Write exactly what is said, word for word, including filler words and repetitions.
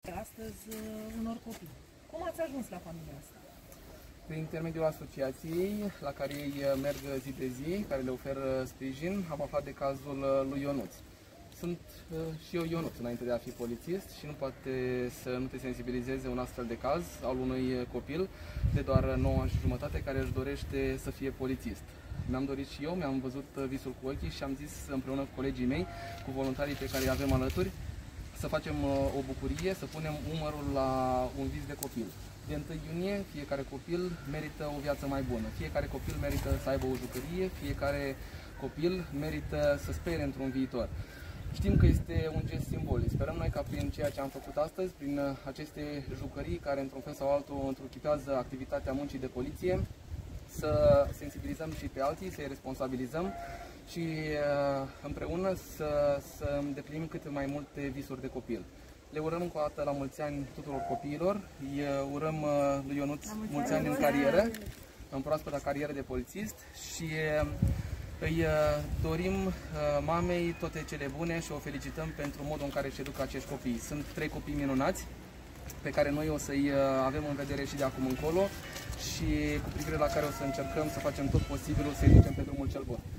astăzi unor copii. Cum ați ajuns la familia asta? Prin intermediul asociației la care ei merg zi de zi, care le oferă sprijin, am aflat de cazul lui Ionuț. Sunt uh, și eu Ionuț înainte de a fi polițist și nu poate să nu te sensibilizeze un astfel de caz al unui copil de doar nouă ani și jumătate care își dorește să fie polițist. Mi-am dorit și eu, mi-am văzut visul cu ochii și am zis împreună cu colegii mei, cu voluntarii pe care îi avem alături, să facem uh, o bucurie, să punem umărul la un vis de copil. De întâi iunie, fiecare copil merită o viață mai bună, fiecare copil merită să aibă o jucărie, fiecare copil merită să spere într-un viitor. Știm că este un gest simbolic. Sperăm noi ca prin ceea ce am făcut astăzi, prin aceste jucării care într-un fel sau altul întruchipează activitatea muncii de poliție, să sensibilizăm și pe alții, să-i responsabilizăm și împreună să, să îndeplinim cât mai multe visuri de copil. Le urăm încă o dată la mulți ani tuturor copiilor, îi urăm lui Ionuț mulți ani în carieră, în proaspătă carieră de polițist și îi dorim mamei toate cele bune și o felicităm pentru modul în care își educă acești copii. Sunt trei copii minunați pe care noi o să-i avem în vedere și de acum încolo și cu privire la care o să încercăm să facem tot posibilul să-i ducem pe drumul cel bun.